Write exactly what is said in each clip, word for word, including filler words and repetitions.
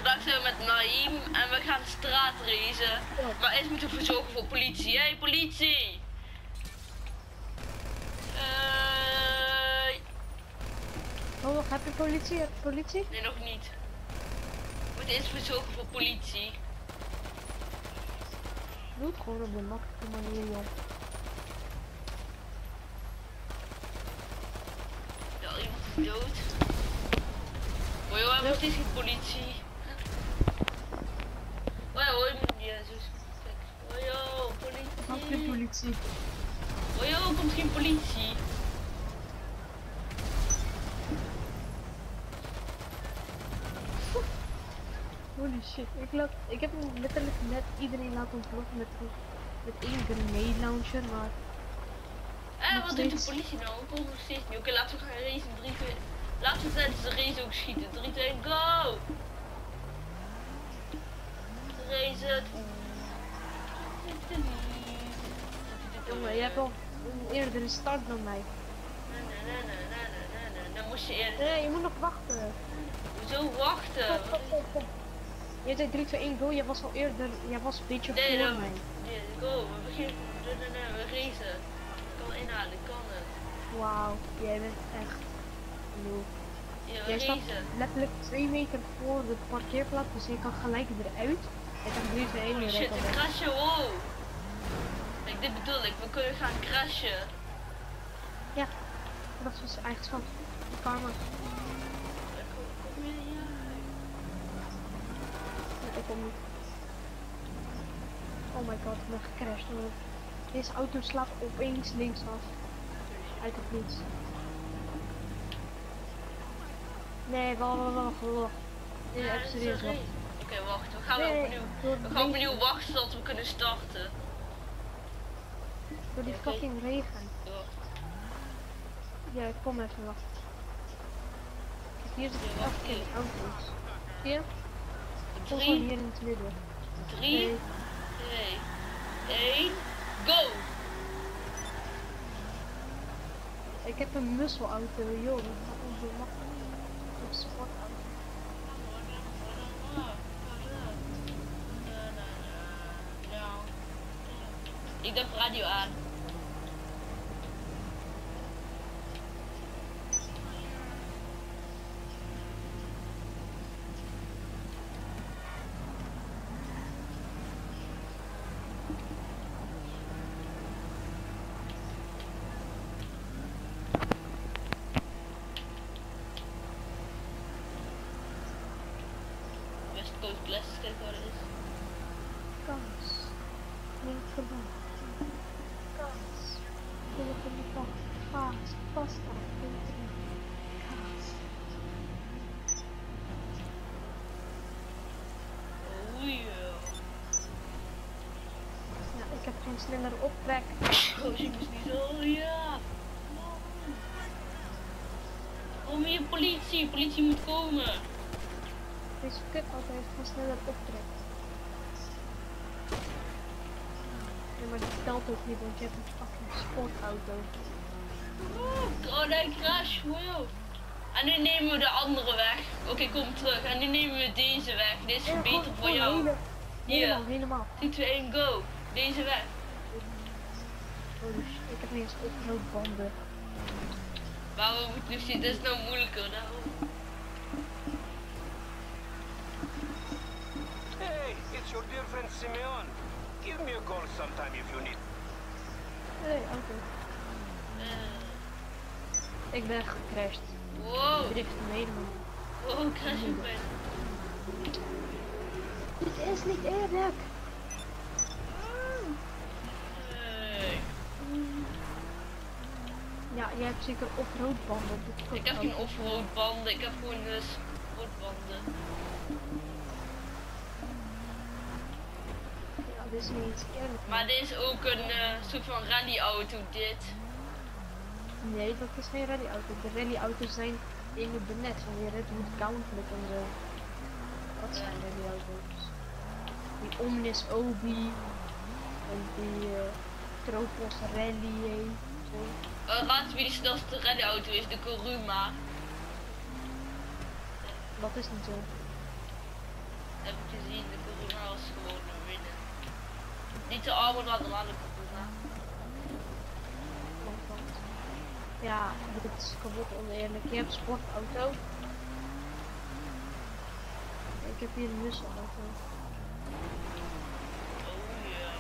vandaag zijn we met Naïm en we gaan straatracen. Maar eerst moeten we verzorgen voor politie. Hé, hey, politie! Uh... Oh, wacht, heb je politie? Heb je politie? Nee, nog niet. We moeten eerst verzorgen voor politie. Doe het gewoon op de makkelijke manier, joh. Ja, iemand is dood. Oh joh, we hebben nog steeds geen politie. Oh ja, hoor je me? Jezus. Oh joh, politie. Wat geen politie? Oh joh, komt geen politie. Holy shit, ik, laat, ik heb letterlijk net iedereen laten ontploffen met, met één grenade launcher, maar... Eh, wat doet de politie nou? Ik kom nog steeds niet. Oké, laten we gaan racen. drie, twee... Laten we tijdens de race ook schieten. drie, twee, go! Race het. Jongen, je hebt al een eerdere start dan mij. Nee, nee, nee, nee, nee, nee, nee. Dan moest je eerder... Nee, je moet nog wachten. Hoezo wachten? Stop, stop, stop. Je zei drie, twee, één, go. Jij was al eerder, jij was een beetje nee, voor dan, mij. Nee, go. We beginnen. Nee, nee, nee, we racen. Ik kan inhalen, ik kan het. Wauw, jij bent echt nieuw. Ja, we Jij staat racen. letterlijk twee meter voor de parkeerplaats, dus je kan gelijk eruit. Ik heb drie, twee, één Holy weer shit, al een weg. crashen, wow. Kijk, dit bedoel ik. We kunnen gaan crashen. Ja, dat was eigenlijk van karma. Kom je hier? Ik kom niet. Oh my god, ik ben gecrashed hoor. Deze auto slaat opeens linksaf. Uit het niets. Nee, wacht, wacht, wacht, wacht. Nee, Ja, even dat is serieus een wacht. race. Oké, wacht. We gaan Nee, opnieuw. door We gaan deze- opnieuw wachten tot we kunnen starten. Door die Oké. fucking regen. Wacht. Ja, ik kom even wachten. Kijk, hier zit Ja, elke wacht keer hier. de auto's. Zie je? Kom gewoon Drie, hier in het midden. drie, Nee. twee, één, go! Ik heb een musselauto, joh. Dat gaat onverwacht. Een sportauto. Ik dacht radio aan. West Coast Classics, kijk waar het is. Kans. Niet verwacht. Kans. Volgende de dag. Kaas. Pasta. Internet. Kaas. Oei, joh. Ja, ik heb geen snellere optrek. Oh, zie is niet zo, ja. Kom hier, politie. Politie moet komen. Deze kutauto heeft geen snellere optrek. Nee, maar die telt ook niet, want je hebt een fucking sportauto. Oh nee, crash, wow. En nu nemen we de andere weg. Oké, kom terug. En nu nemen we deze weg. Dit is Ja, beter gewoon- voor gewoon jou. hele- Hier. Helemaal, helemaal. drie, twee, één, go. Deze weg. Oh, dus ik heb niet eens oproodbanden. Waarom moet nu zien? Dat is nou moeilijker. Daarom. Hey, it's your dear friend Simeon. Give me a call sometime if you need. Nee, auto. Eh, Ik ben gecrashed. wow. Ik drift beneden man. Wow, crash ik ben. Dit is niet eerlijk. Hey. Ja, jij hebt zeker off-roadbanden op dit Ik heb geen offroad banden. Ik heb gewoon dus sportbanden. Ja, dit is niet eerlijk. Maar dit is ook een eh, soort van rallyauto dit. Nee, dat is geen rallyauto. De rallyauto's zijn in het benet van die Redwood Gauntlet en zo. Dat zijn rallyauto's. Die Omnis Obi en die uh, Tropos Rally heen. Zo. Uh, raad wie de snelste rallyauto is, de Kuruma. Dat is niet zo. Heb ik gezien, de corona was gewoon winnen. Niet de armen dan de andere corona. Ja, dit is kapot oneerlijk. Je hebt een sportauto. Ik heb hier een musselauto. Oh ja.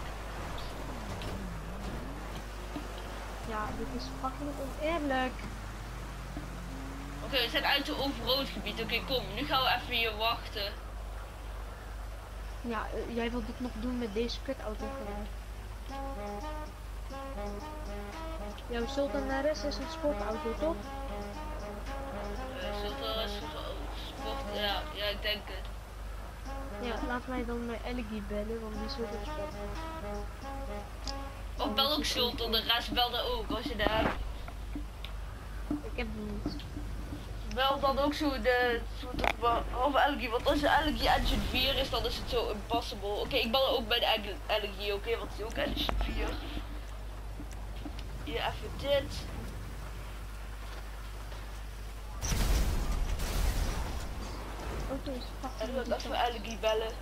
Ja, dit is fucking oneerlijk. Oké, we zijn uit het overrood gebied. Oké, kom. Nu gaan we even hier wachten. Ja, uh, jij wilt dit nog doen met deze kutauto gewoon. Jouw Sultan R S is een sportauto, toch? Uh, Sultan is sport. Ja, ja, ik denk het. Ja, laat mij dan mijn L G bellen, want die is ook een sport. Of bel ook Sultan, de rest bel daar ook als je daar hebt. Ik heb die niet. Bel dan ook zo de soort of L G, want als je L G engine vier is, dan is het zo impossible. Oké, okay, ik bel ook bij de L G, oké, okay, want het is ook engine vier. Hier even dit. Oké, is En dan even L G bellen.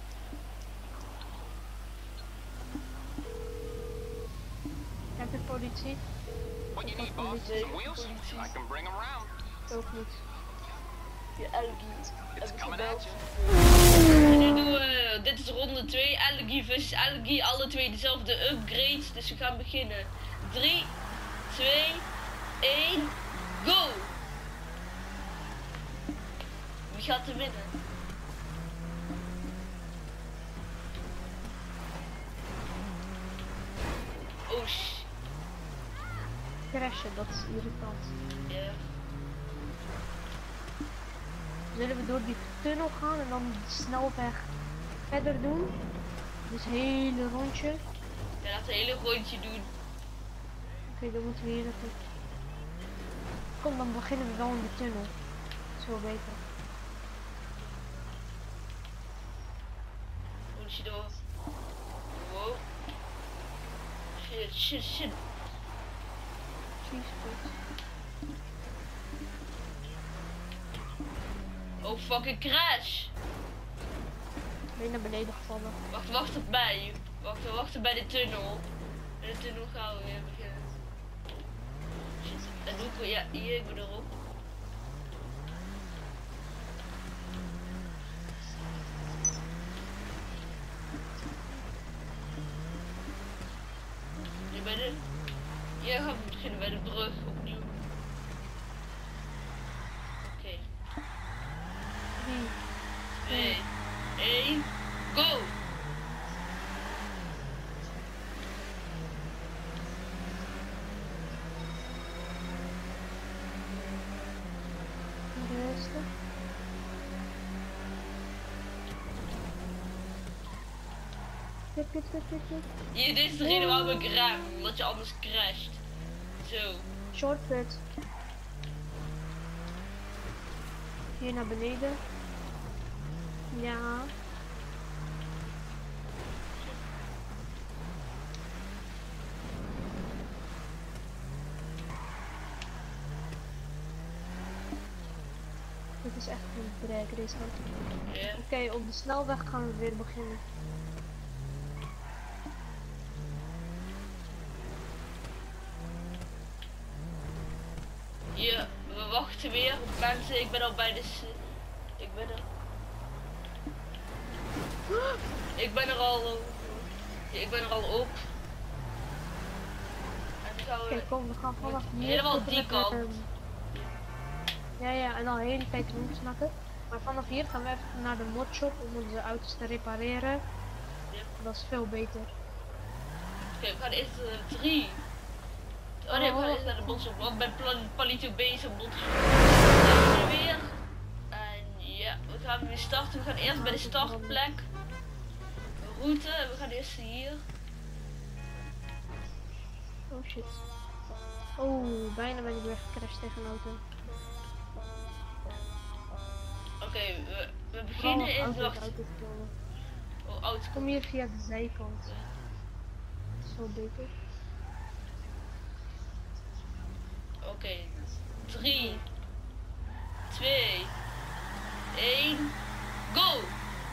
Heb je politie? What you need, boss? Some wheels? I can bring them around. Ook niet. Je L G. It's coming at you. En nu doen we, dit is ronde twee, L G versus L G, alle twee dezelfde upgrades, dus we gaan beginnen. drie, twee, één, go! Wie gaat er winnen? Oh sh. Crashen, dat is irritant. Ja. Zullen we door die tunnel gaan en dan de snelweg verder doen? Dus hele rondje. Ja, laten we een hele rondje doen. Oké, dan moeten we hier naartoe. Kom, dan beginnen we wel in de tunnel. Zo beter. Rondje door. Wow. Shit, shit, shit. Precies goed. Oh fucking crash! Ben je naar beneden gevallen? Wacht, wacht op mij. Wacht, we wachten bij de tunnel. In de tunnel gaan we weer beginnen. Shit, en doe ik weer, ja, hier, ik ben erop. Nu bij de... Hier gaan we beginnen bij de brug opnieuw. Oké. Okay. drie, twee, één, go! Rustig. Kut, kut, kut, kut, kut. Hier, dit is de reden waarom ik rem, omdat je anders crasht. Zo. Shortcut. Hier naar beneden. Ja. Dit is echt een drag race auto. Ja. Oké, okay, op de snelweg gaan we weer beginnen. Hier, we wachten weer op mensen. Ik ben al bij de... Ik ben er... Ik ben er al... Ik ben er al op. En dan gaan we... Oké, okay, kom, we gaan vanaf hier. Helemaal die met, kant. um, ja, ja, en dan de hele tijd rondsnakken. Maar vanaf hier gaan we even naar de modshop om onze auto's te repareren. Ja. Dat is veel beter. Oké, okay, we gaan eerst uh, drie. Oh nee, we gaan eerst naar de botshop, want bij Palito B is een botshop. Dan gaan we weer. En ja, we gaan weer starten. We gaan eerst bij de startplek. Route, we gaan eerst hier. Oh shit. Oh, bijna ben ik weer gecrashed tegen een auto. Oké, okay, we, we beginnen oh, in auto, wacht. auto Oh, auto. Kom hier via de zijkant. Dat is wel beter. Oké, okay. drie, twee, één, go!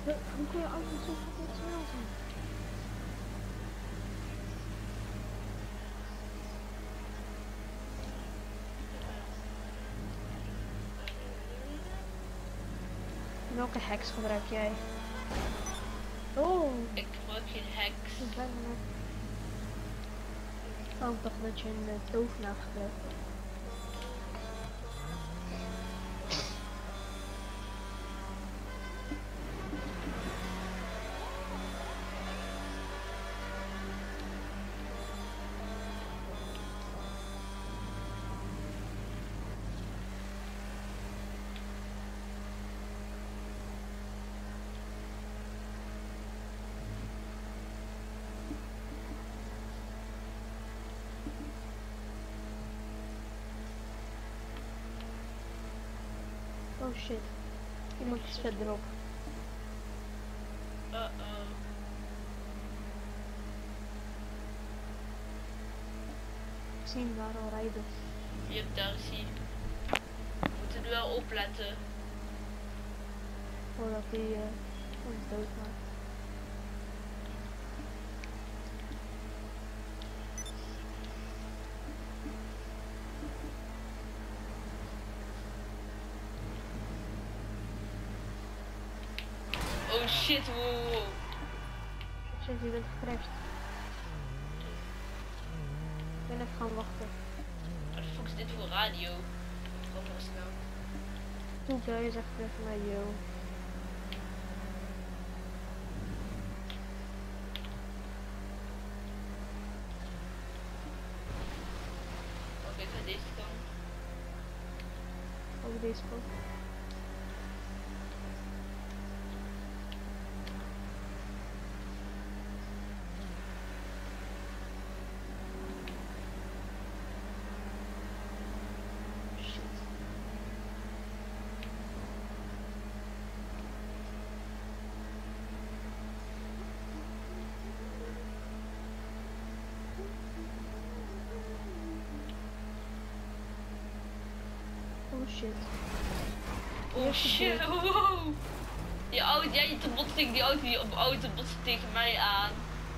Hoe hoe kun je auto zo goed snel zijn? Welke hacks gebruik jij? Oh, Ik gebruik geen hacks. ik ben er. Oh, ik dacht dat je een uh, tovenaar gebruikt. Oh shit, iemand is verderop. Uh-oh. Ik zie hem daar al rijden. Je hebt daar zie. We moeten er wel opletten. Voordat hij uh, ons doodmaakt. Oh shit, wow, wow, wow. Shit, je bent gecrashed. Ik ben even gaan wachten. Wat de fuck is dit voor radio? Kom maar snel. Hoe bel je zegt even naar yo. Oké, ik ga deze kant. Over deze kant. Oh shit. Oh shit, wow. Die auto, jij te botsen tegen die auto, die op auto botst tegen mij aan.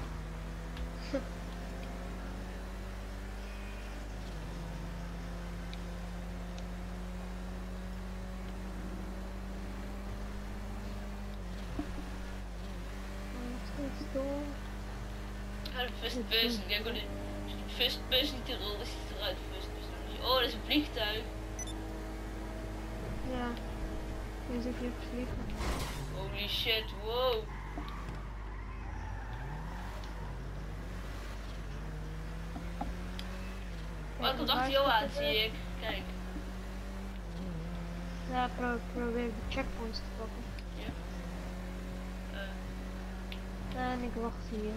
Ga de first person, ik denk dat de first person niet realistisch eruit. First person. Oh, dat is een vliegtuig. Ja. Je zit hier vliegen. Holy shit, wow. Oh, ik komt achter jou aan, zie ik. Kijk. Ja, pro probeer de checkpoints te pakken. Ja. Uh. En ik wacht hier.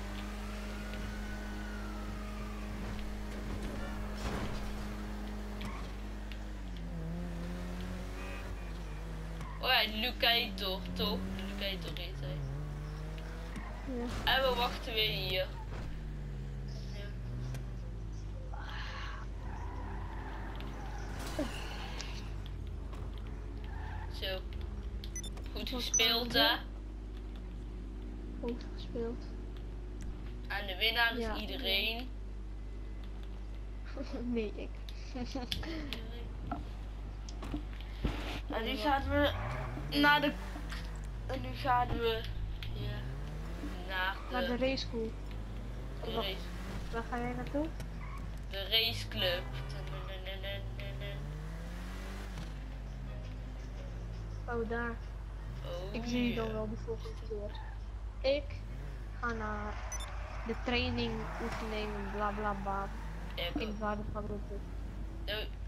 Oh ja, Lucator, toch? Lucator heet hij. Ja. En we wachten weer hier. Ja. Zo. Goed gespeeld, hè? Goed gespeeld. En de winnaar is Ja. iedereen. Nee, ik. En nu gaan we naar de... En nu gaan we... Ja. Naar de... Naar de raceschool. de Wacht, race, waar ga jij naartoe? de raceclub. Oh, daar. Oh, Ik zie je dan ja. wel de volgende keer. Ik ga naar de training, oefening, bla bla bla. Ik In ook. Waardenvakken. Doei.